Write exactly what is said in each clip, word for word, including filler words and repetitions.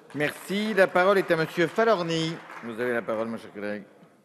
Merci. La parole est à Monsieur Falorni. Vous avez la parole, mon cher collègue.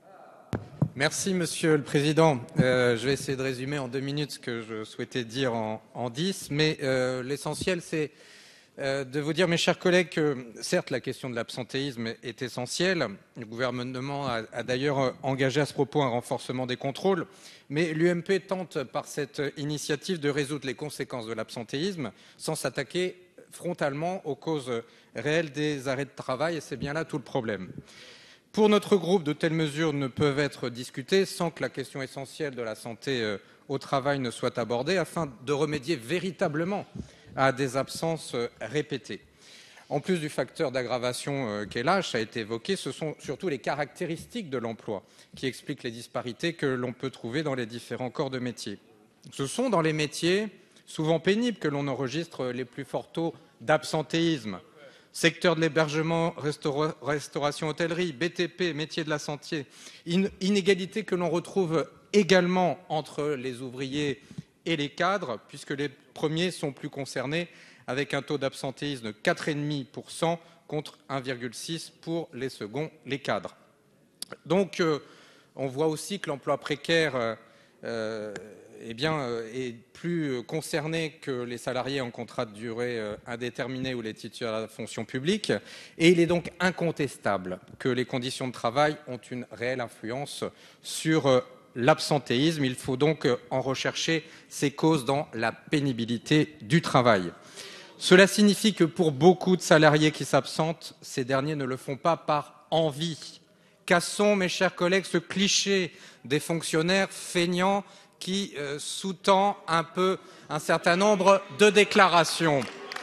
Merci Monsieur le Président. Euh, je vais essayer de résumer en deux minutes ce que je souhaitais dire en, en dix, mais euh, l'essentiel c'est euh, de vous dire, mes chers collègues, que certes la question de l'absentéisme est essentielle. Le gouvernement a, a d'ailleurs engagé à ce propos un renforcement des contrôles, mais l'U M P tente par cette initiative de résoudre les conséquences de l'absentéisme sans s'attaquer frontalement aux causes réelles des arrêts de travail, et c'est bien là tout le problème. Pour notre groupe, de telles mesures ne peuvent être discutées sans que la question essentielle de la santé au travail ne soit abordée, afin de remédier véritablement à des absences répétées. En plus du facteur d'aggravation qu'est l'âge, ça a été évoqué, ce sont surtout les caractéristiques de l'emploi qui expliquent les disparités que l'on peut trouver dans les différents corps de métier. Ce sont dans les métiers souvent pénibles que l'on enregistre les plus forts taux d'absentéisme. Secteur de l'hébergement, restaura, restauration, hôtellerie, B T P, métiers de la santé, in, inégalité que l'on retrouve également entre les ouvriers et les cadres, puisque les premiers sont plus concernés, avec un taux d'absentéisme de quatre virgule cinq pour cent contre un virgule six pour cent pour les seconds, les cadres. Donc, euh, on voit aussi que l'emploi précaire euh, eh bien, euh, est plus concerné que les salariés en contrat de durée euh, indéterminée ou les titulaires de la fonction publique. Et il est donc incontestable que les conditions de travail ont une réelle influence sur euh, l'absentéisme. Il faut donc euh, en rechercher ses causes dans la pénibilité du travail. Cela signifie que pour beaucoup de salariés qui s'absentent, ces derniers ne le font pas par envie. Cassons, mes chers collègues, ce cliché des fonctionnaires feignants qui euh, sous-tend un peu un certain nombre de déclarations.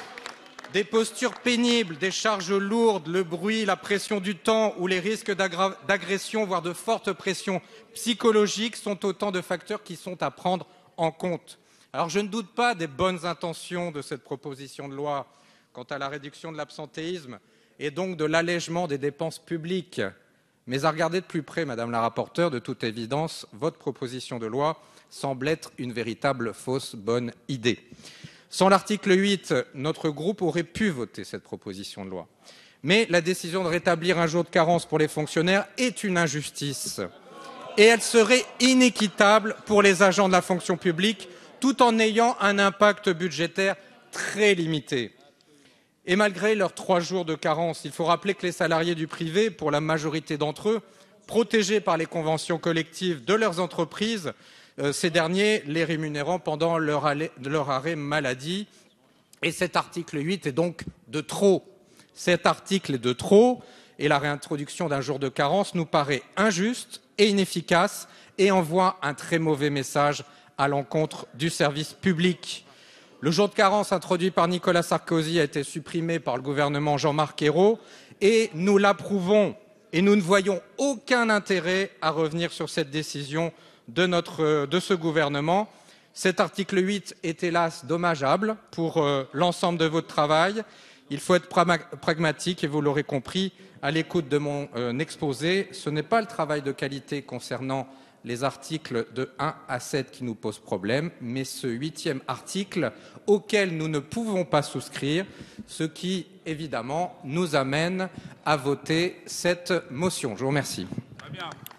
Des postures pénibles, des charges lourdes, le bruit, la pression du temps ou les risques d'agression, voire de fortes pressions psychologiques sont autant de facteurs qui sont à prendre en compte. Alors je ne doute pas des bonnes intentions de cette proposition de loi quant à la réduction de l'absentéisme et donc de l'allègement des dépenses publiques. Mais à regarder de plus près, Madame la rapporteure, de toute évidence, votre proposition de loi semble être une véritable fausse bonne idée. Sans l'article huit, notre groupe aurait pu voter cette proposition de loi. Mais la décision de rétablir un jour de carence pour les fonctionnaires est une injustice. Et elle serait inéquitable pour les agents de la fonction publique, tout en ayant un impact budgétaire très limité. Et malgré leurs trois jours de carence, il faut rappeler que les salariés du privé, pour la majorité d'entre eux, protégés par les conventions collectives de leurs entreprises, euh, ces derniers les rémunérant pendant leur, allai, leur arrêt maladie. Et cet article huit est donc de trop. Cet article est de trop et la réintroduction d'un jour de carence nous paraît injuste et inefficace et envoie un très mauvais message à l'encontre du service public. Le jour de carence introduit par Nicolas Sarkozy a été supprimé par le gouvernement Jean-Marc Ayrault et nous l'approuvons et nous ne voyons aucun intérêt à revenir sur cette décision de, notre, de ce gouvernement. Cet article huit est hélas dommageable pour euh, l'ensemble de votre travail. Il faut être pragmatique et vous l'aurez compris à l'écoute de mon euh, exposé. Ce n'est pas le travail de qualité concernant les articles de un à sept qui nous posent problème, mais ce huitième article auquel nous ne pouvons pas souscrire, ce qui, évidemment, nous amène à voter cette motion. Je vous remercie. Très bien.